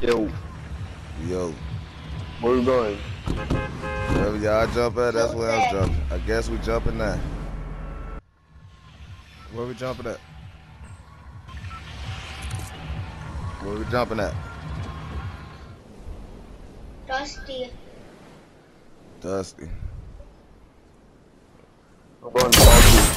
Yo, Yo, where we going? wherever y'all jump at, that's where I'm jumping. I guess we jumping now. Where we jumping at? Where we jumping at? Dusty. Dusty. I'm going to Salty.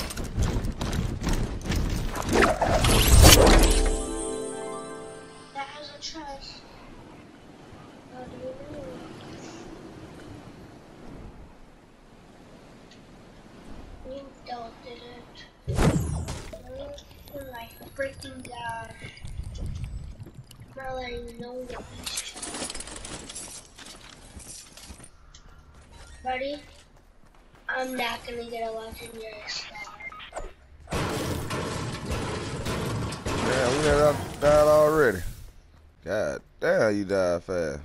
That has a chest. How do you know? You don't did it. Like freaking god. Now that you know what these chests. Ready? I'm not gonna get a legendary star. Yeah, we had died already. God damn, you died fast.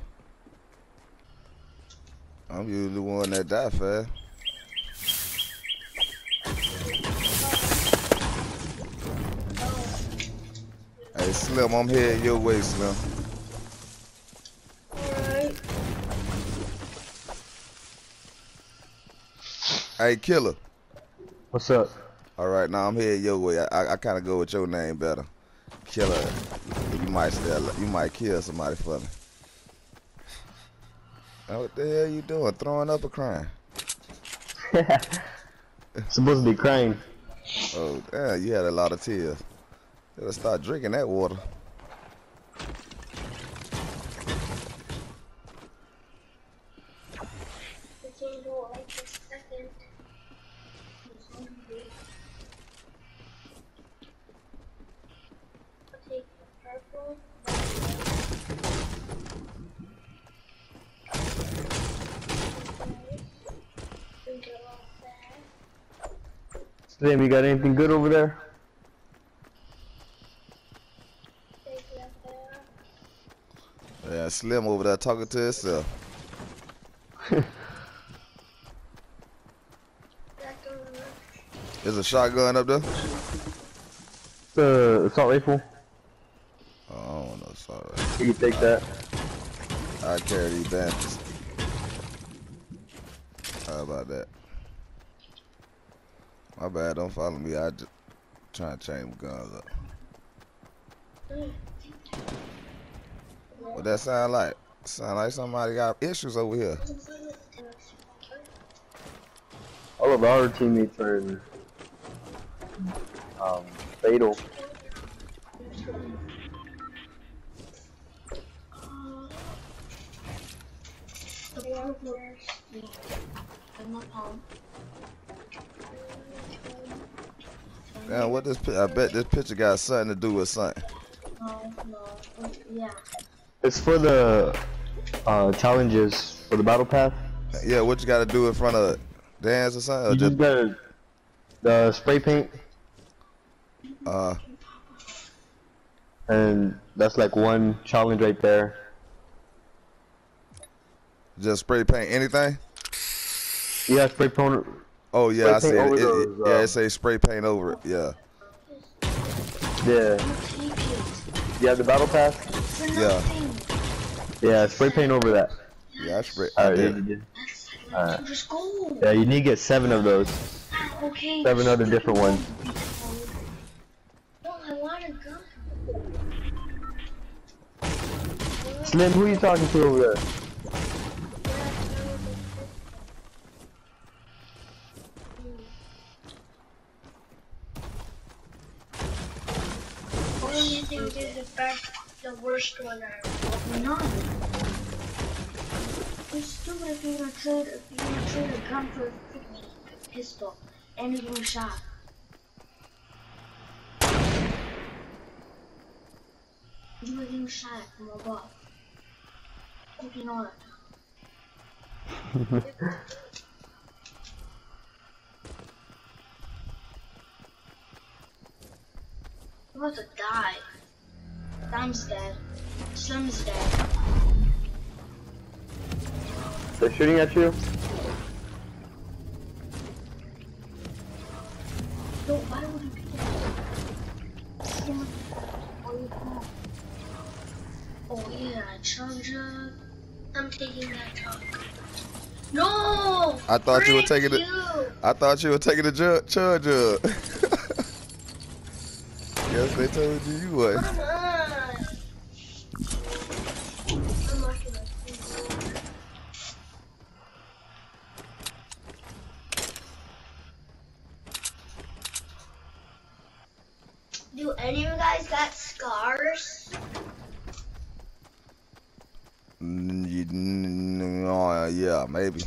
I'm usually the one that die fast. Hey, Slim, I'm heading your way, Slim. Alright. Hey, Killer. What's up? All right, now I'm heading your way. I kind of go with your name better. Killer. You might kill somebody for me. What the hell you doing? Throwing up or crying? Supposed to be crying. Oh, damn, you had a lot of tears. Better start drinking that water. We can go like a second. I'll take the purple. And get off that. Slim, you got anything good over there? Take that there. Yeah, Slim over there talking to himself. That don't work. There's a shotgun up there? The assault rifle. Oh, I don't know, sorry. You can take that. I carry these bandages. How about that? My bad, don't follow me. I just trying to change my guns up. What that sound like? Sound like somebody got issues over here. All of our teammates are in fatal. The warriors. I'm not home. Damn, what this? I bet this picture got something to do with something. No. Yeah. It's for the challenges for the battle pass. Yeah, what you got to do in front of it? Dance or something? Or You just gotta the spray paint, and that's like one challenge right there. just spray paint anything? Yeah, spray paint. Oh yeah, I see Spray paint it. over those, Yeah, it say spray paint over it. Yeah, Yeah. You have the battle pass? yeah, Yeah, spray paint over that. yeah. I spray. I Alright, did. Alright. Just go. Yeah, you need to get 7 of those. Okay. 7 other different ones. No, I want to go. Slim, who are you talking to over there? What do you think is the worst one ever? None. It's stupid if you're gonna trade a gun for a freaking pistol and you're getting shot. You were getting shot from above. Hope you know that. You're about to die. Dime's dead. Slim's dead. They're shooting at you? No, why would you do that? Oh yeah, charger. I'm taking that truck. No! I thought you were taking it. You. I thought you were taking the charger. Yes, they told you you would. Come on. I'm not gonna see. Do any of you guys got scars? Oh, yeah, maybe.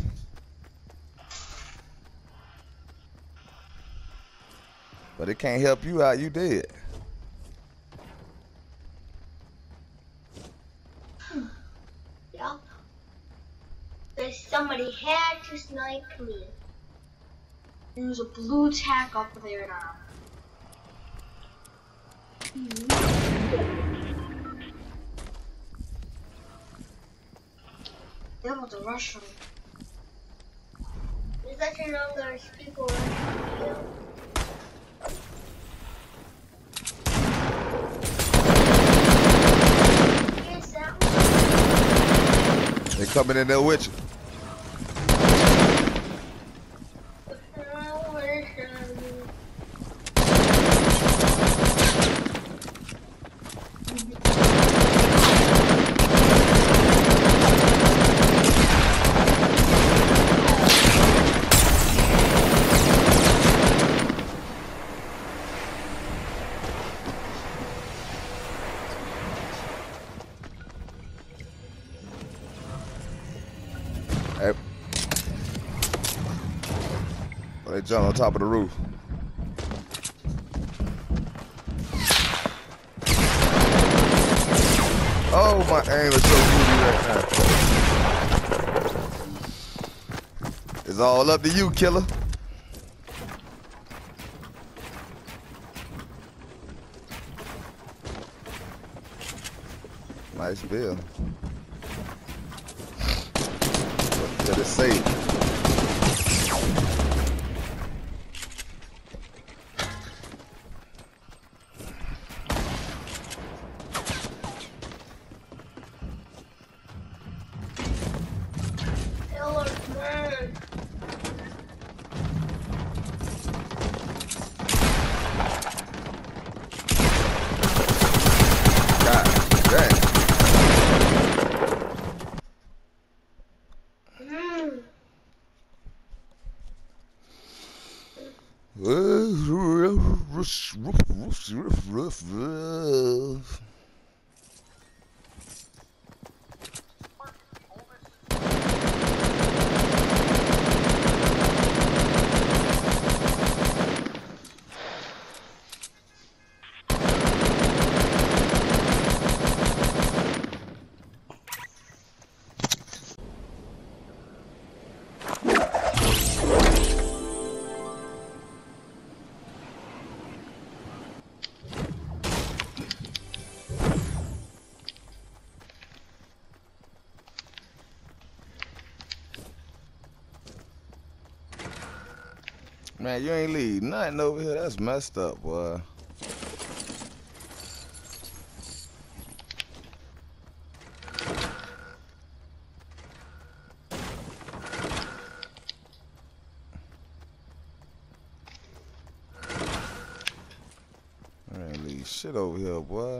But it can't help you out. You dead. Yup. There's somebody had to snipe me. And there's a blue tack up there now. They're about to rush me. Just let you know there's people rushing you. Here's that one. They coming in there with you. Hey. They jump on top of the roof. Oh, my aim is so good right now. It's all up to you, killer. Nice bill. Let it save. Man, you ain't leave nothing over here. That's messed up, boy. I ain't leave shit over here, boy.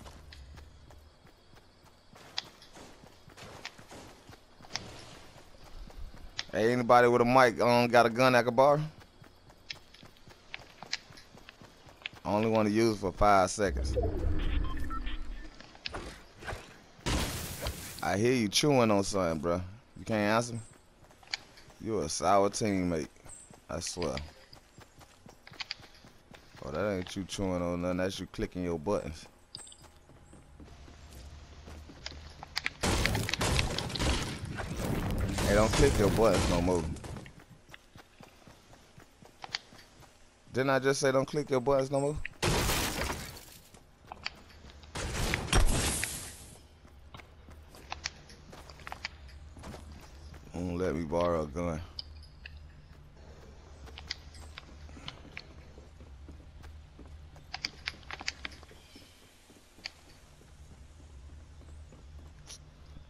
Hey, anybody with a mic got a gun I can borrow? I only want to use it for 5 seconds. I hear you chewing on something, bro. You can't answer me? You a sour teammate. I swear. Oh, that ain't you chewing on nothing. That's you clicking your buttons. Hey, don't click your buttons no more. Didn't I just say don't click your buttons no more? Don't let me borrow a gun.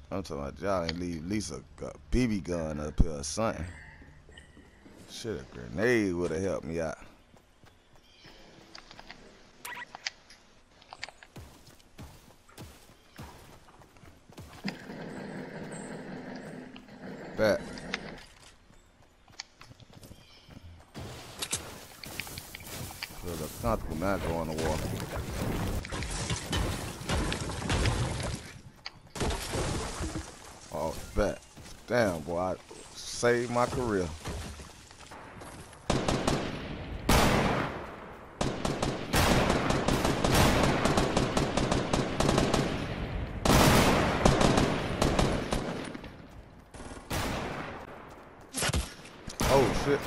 I'm talking about y'all ain't leave at least a BB gun up here or something. Shit, a grenade would have helped me out. Bet. Feel comfortable now going to water. Oh, bet. Damn, boy, I saved my career. Oh, shit.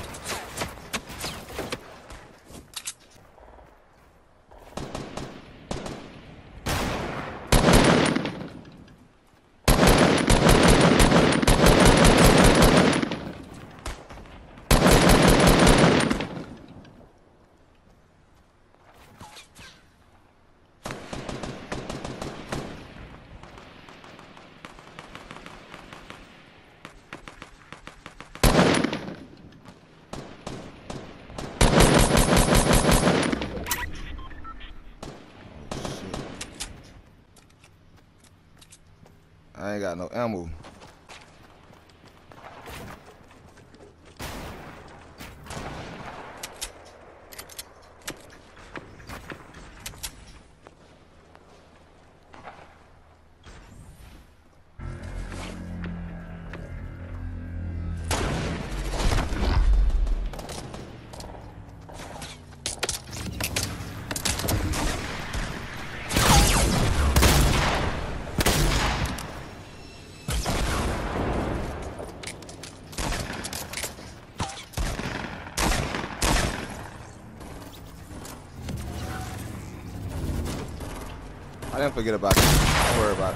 I ain't got no ammo. I didn't forget about it. Don't worry about it.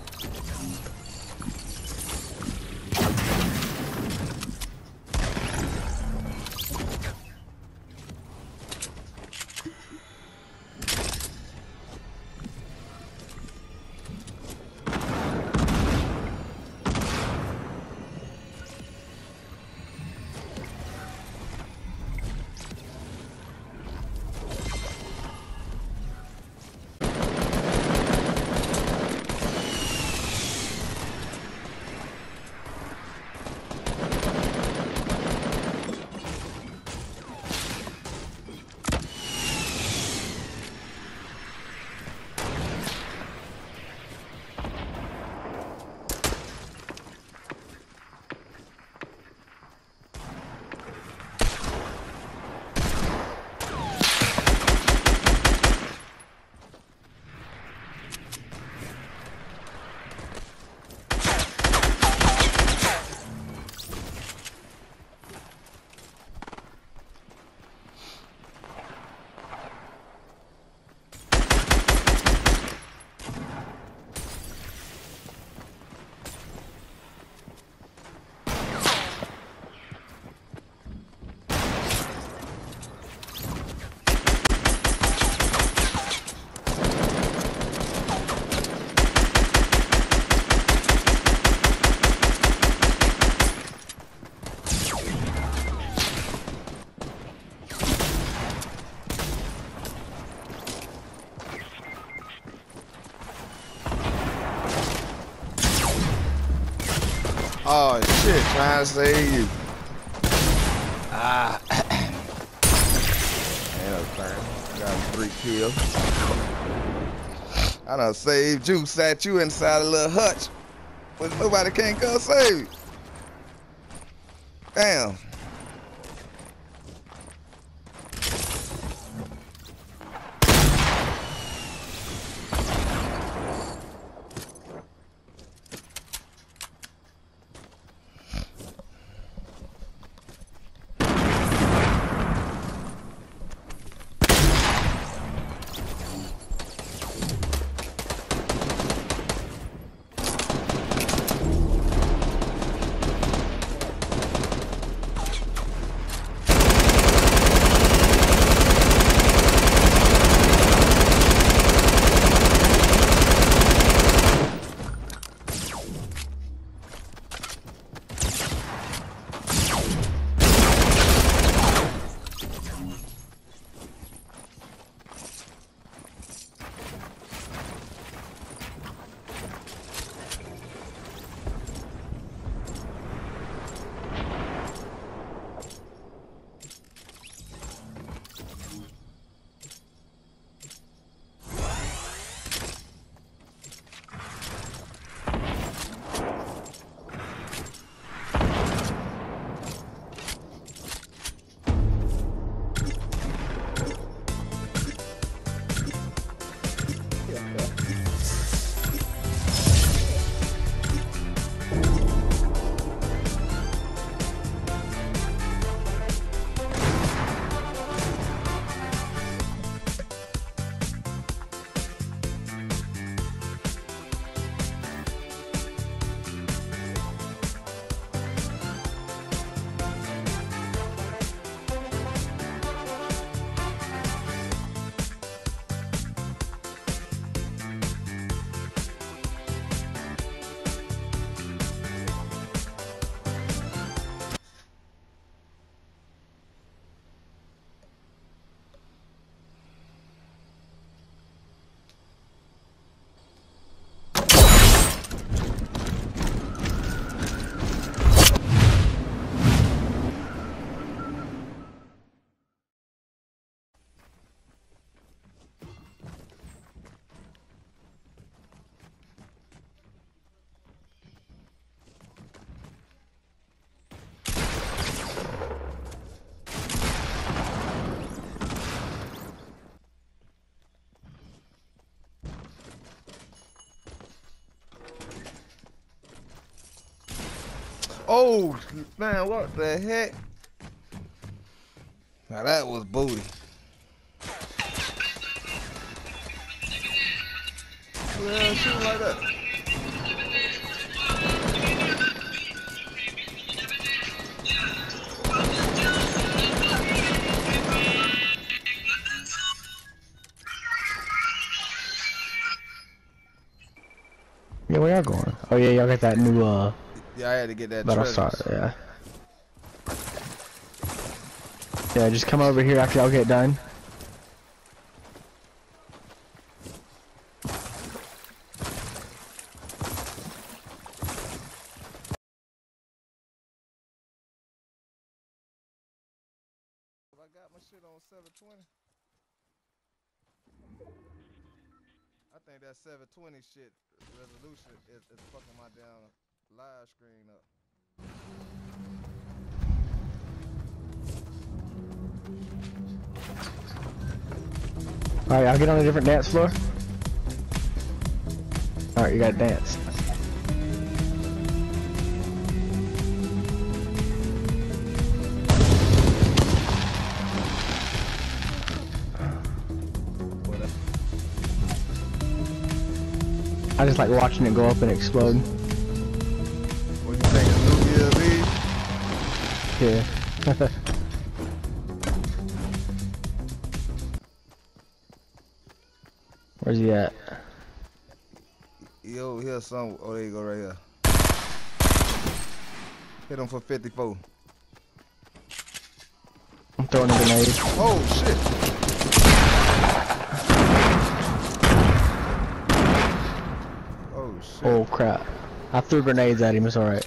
Oh shit, trying to save you. Ah. Ain't no thing. Got 3 kills. I done saved you, sat you inside a little hutch. But nobody can't come save you. Damn. Oh, man, what the heck? Now that was booty. Who the hell shooting like that? Yeah, where y'all going? Oh yeah, y'all got that new Yeah, I had to get that Battle treasure. Star, yeah. Yeah, just come over here after y'all get done. I got my shit on 720. I think that 720 shit resolution is fucking my damn live screen up. Alright, I'll get on a different dance floor. Alright, you gotta dance. I just like watching it go up and explode. What you think it's New Year's Eve? Yeah. Where's he at? He over here some. Oh, there you go right here. Hit him for 54. I'm throwing a grenade. Oh shit! Oh shit! Oh crap. I threw grenades at him, it's alright.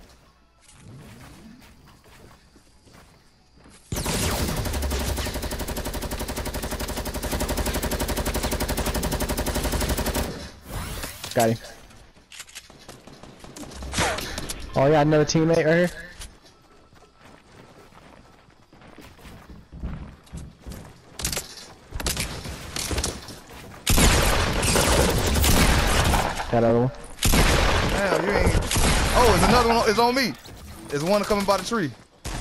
Got him. Oh yeah, another teammate right here. Got another one. Damn, you ain't. Oh, it's another one. It's on me. It's one coming by the tree.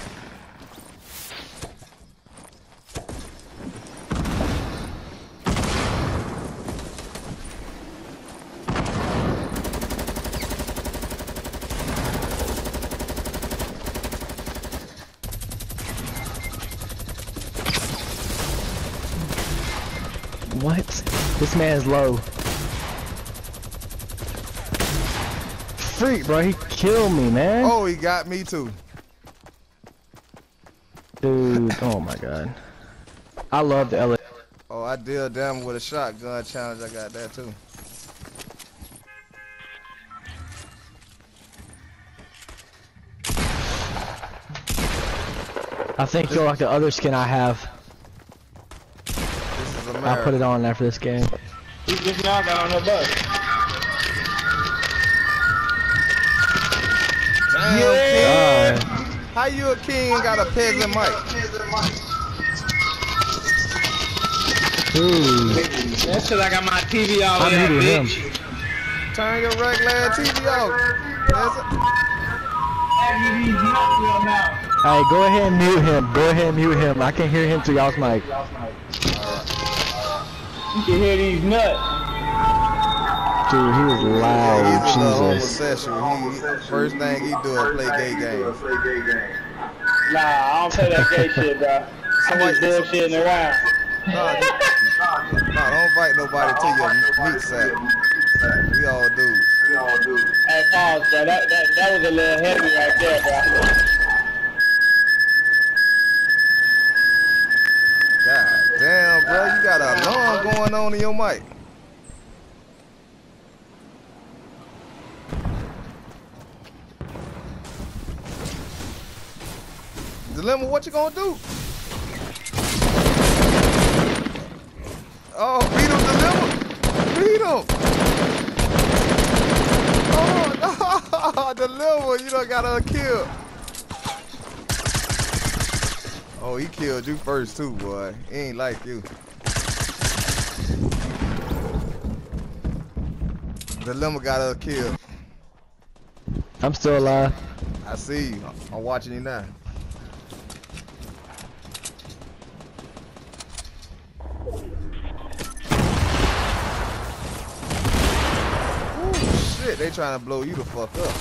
What? This man's low. Freak, bro, he killed me, man. Oh, he got me too. Dude, oh my god. I love the LA. Oh, I deal damn with a shotgun challenge. I got that too. I think you're like the other skin I have. This is America. I'll put it on after this game. He just now got on the bus. Damn, king. How you a king and got a peasant mic? Dude, That's cause I got my TV out I here, muted him. bitch. Turn your regular TV off. Peasant. Hey, go ahead and mute him. Go ahead and mute him. I can hear him through y'all's mic. You can hear these nuts. Dude, he was loud. Yeah, he's a little Jesus. homosexual. First thing he do is play gay games. Nah, I don't play that gay shit, bro. I'm just bullshitting around. Nah, don't fight nobody till your meat sack. We all dudes. Hey, pause, bro. That was a little heavy right there, bro. God damn, bro, you got a alarm going on in your mic. Dilemma, what you gonna do? Oh, beat him, Dilemma. Beat him. Oh, no, Dilemma, you done got her killed. Oh, he killed you first too, boy. He ain't like you. Dilemma got her killed. I'm still alive. I see you. I'm watching you now. Ooh, shit, they trying to blow you the fuck up.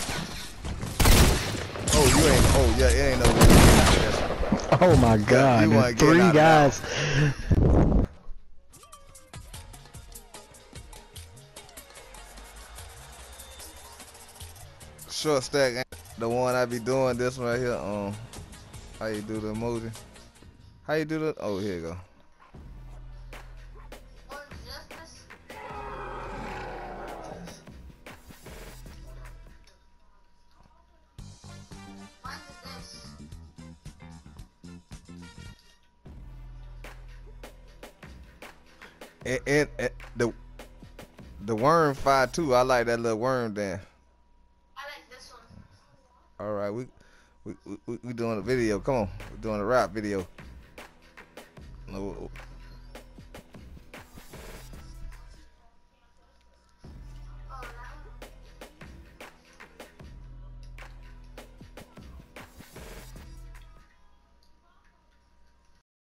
Oh, you ain't. Oh, yeah, it ain't no way. Oh my god, you there's 3 guys. Short stack ain't the one I be doing. This one right here. How you do the emoji? How you do the? Oh, here you go. And the worm 5-2. I like that little worm there. I like this one. All right, we doing a video. Come on, we're doing a rap video. No,